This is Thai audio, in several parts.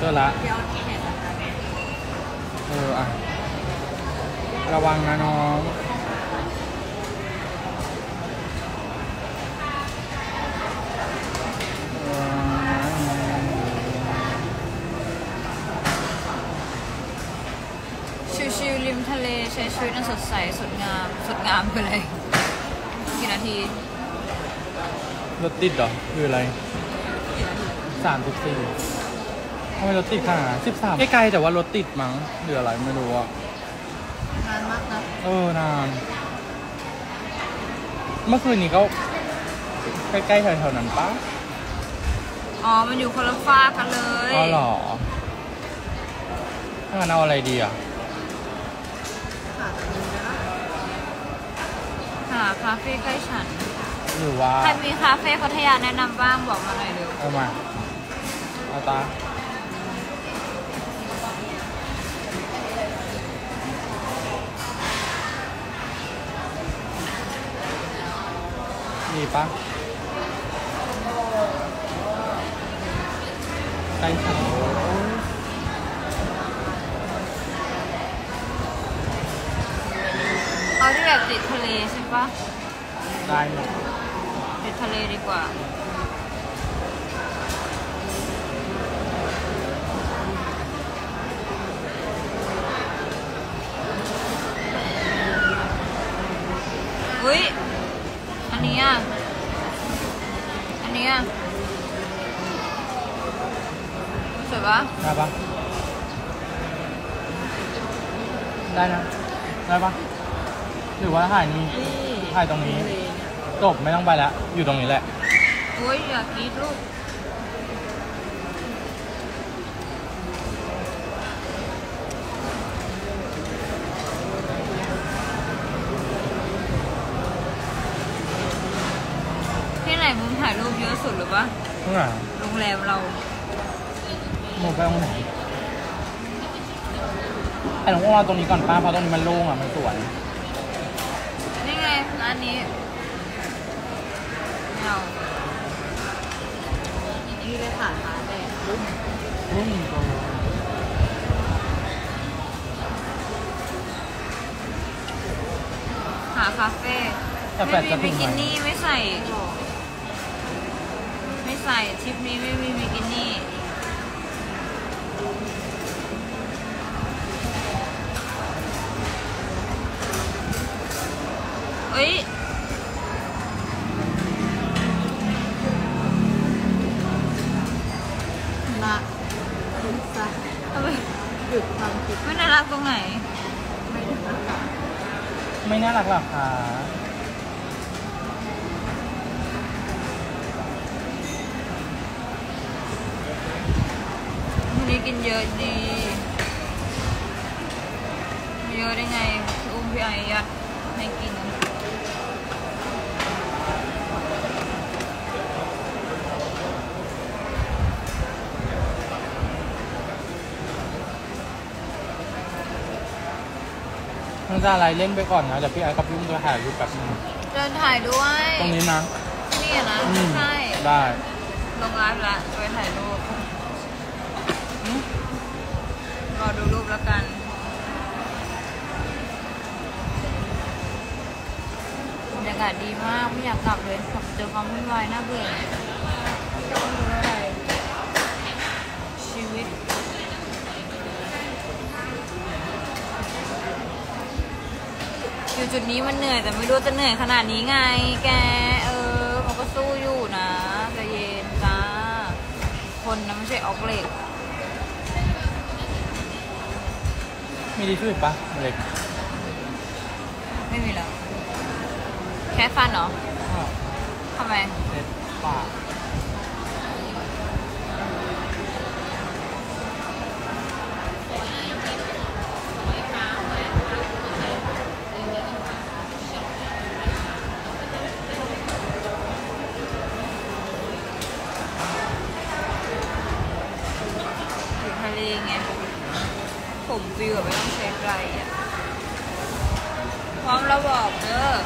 จอละอ่ะระวังนะน้องชิวๆริมทะเลใช้ชีวิตน่าสดใสสดงามไปเลยกี่นาทีรถติดเหรอคืออะไร34ทำไมรถติดขนาด13ใกล้ๆแต่ว่ารถติดมั้งหรืออะไรไม่รู้อ่ะนานมากนะนานเมื่อคืนนี้ก็ใกล้ๆแถวๆนั้นปะมันอยู่คนละฝากกันเลยหรอถ้างั้นเอาอะไรดีอ่ะหาคาเฟ่ใกล้ฉันหรือว่าใครมีคาเฟ่พัทยาแนะนำบ้างบอกมาหน่อยเร็วเอามาเอาตามีปะใกล้ฉันเอาที่แบบติดทะเลใช่ปะได้หมดติดทะเลดีกว่าอุ้ยอันนี้สวยปะได้ปะได้นะได้ปะหรือว่าถ่ายนี่ถ่ายตรงนี้จบไม่ต้องไปแล้วอยู่ตรงนี้แหละโอ้ยอยากกินลูกที่ไหนมุมถ่ายรูปเยอะสุดหรือปะโรงแรมเรามุมไปตรงไหนไอ้หลวงพ่อตรงนี้ก่อนป้าเพราะตรงนี้มันโล่งอ่ะมันสวยนี่ไงร้านนี้เอานี่เลยผ่านร้านแดดรุ่มหาคาเฟ่ไม่มีบิกินี่ไม่ใส่ทริปนี้ไม่มีบิกินี่เอ้ยมาดูซะทำไมหยุดความคิดไม่น่ารักตรงไหนไม่น่ารักหรอกค่ะวันนี้กินเยอะดีเยอะได้ไงอุ้มพี่ไอยัดให้กินมันจะอะไรเล่นไปก่อนนะเดี๋ยวพี่ไอ้กับพี่อุ้มจะถ่ายรูปแบบนึงเดินถ่ายด้วยตรงนี้นะนี่นะใช่ได้ลงไลฟ์ละไปถ่ายรูปรอดูรูปแล้วกันบรรยากาศดีมากไม่อยากกลับเลยเจอความวุ่นวายน่าเบื่อชีวิตอยู่จุดนี้มันเหนื่อยแต่ไม่รู้จะเหนื่อยขนาดนี้ไงแกมันก็สู้อยู่นะใจเย็นจ้าคนนะไม่ใช่ออกเหล็กมีดีช่วยปะเล็กไม่มีแล้วแค่ฟันเหรอทำไมเล็กปากทะเลไงผมวิวไม่ต้องใช้ไกลอ่ะพร้อมแล้วบอกเด้อ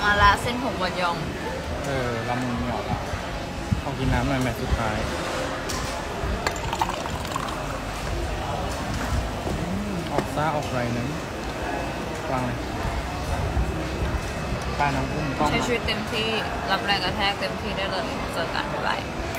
มาละเส้นผมบดยองละมุนเหนียวละขอกินน้ำหน่อยแมทสุดท้ายออกซ่าออกไรนั้นวางเลยปลาน้ำพุ่งต้องใช้ชีวิตเต็มที่รับแรงกระแทกเต็มที่ได้เลยเจอกันบ๊ายบาย